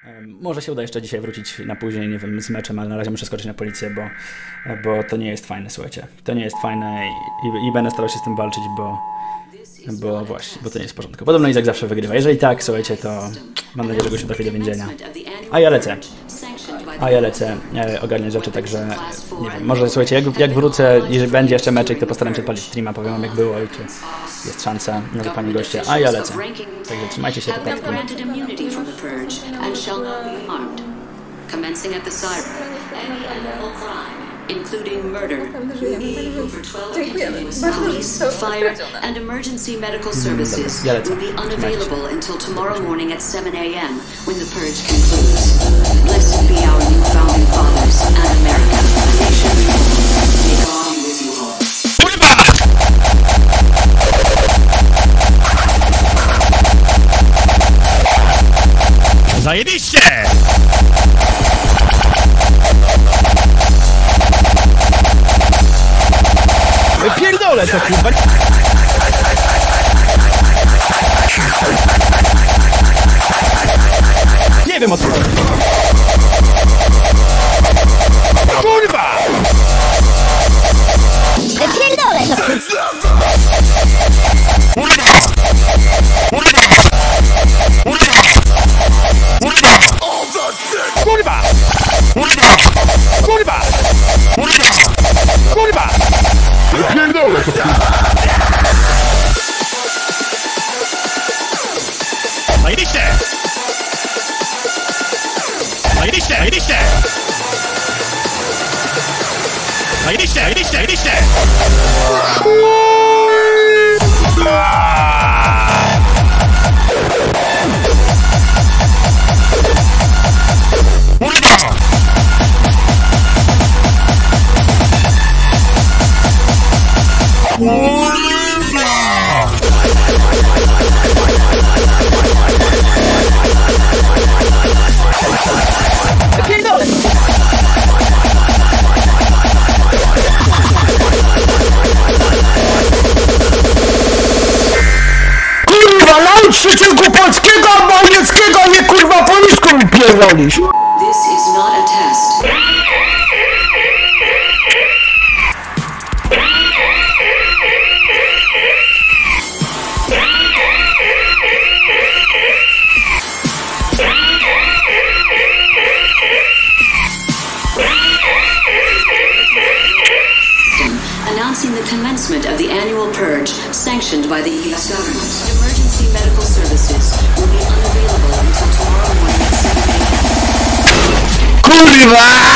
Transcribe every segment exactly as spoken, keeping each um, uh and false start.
Może się uda jeszcze dzisiaj wrócić na później, nie wiem, z meczem, ale na razie muszę skoczyć na policję, bo, bo to nie jest fajne, słuchajcie. To nie jest fajne i, i będę starał się z tym walczyć, bo, bo właśnie, bo to nie jest w porządku. Podobno Izak zawsze wygrywa. Jeżeli tak, słuchajcie, to mam nadzieję, że go się trafi do więzienia. A ja lecę. A ja lecę e, ogarniać rzeczy, także nie wiem, może słuchajcie, jak, jak wrócę, jeżeli będzie jeszcze meczek, to postaram się odpalić streama, powiem wam jak było i czy jest szansa na zapanie goście. A ja lecę. Także trzymajcie się, poprawki. Including murder, over twelve continuous police, fire, and emergency medical services will be unavailable until tomorrow morning at seven A M when the purge concludes. Blessed be our new founding fathers and America, a nation may God be with you all. Zajebiście! Pierdolę to kurwa! Nie wiem o co. Kurwa! Pierdolę to kurwa! Kurwa! Kurwa! Kurwa! Kurwa! Pierdolę to kurwa! Zajebiście! Zajebiście! Zajebiście! Zajebiście! Zajebiście! Zajebiście! Kurwa, naucz się tylko polskiego albo niemieckiego, a nie kurwa po nisku mi pierdolisz! This is not a test. Announcing the commencement of the annual purge sanctioned by the U S government. Emergency medical services will be unavailable until tomorrow morning at seven A M Kurwa!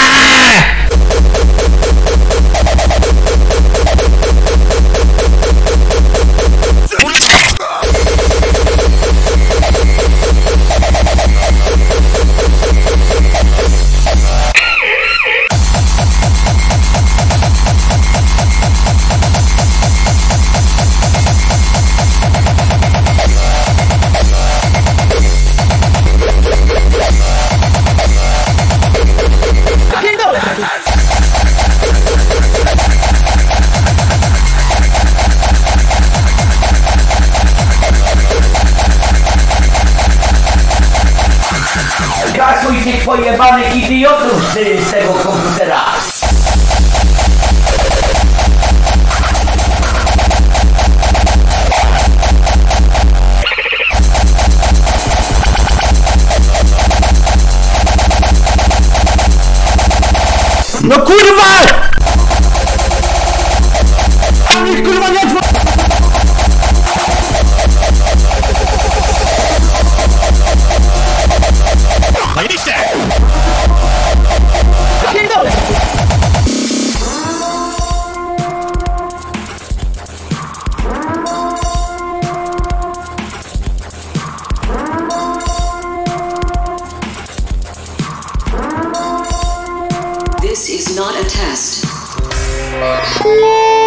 Kasuj tych pojebanych idiotów z, z tego komputera! No kurwa! Nikt kurwa nie otworzy! Zajebiście! Pierdolę! This is not a test.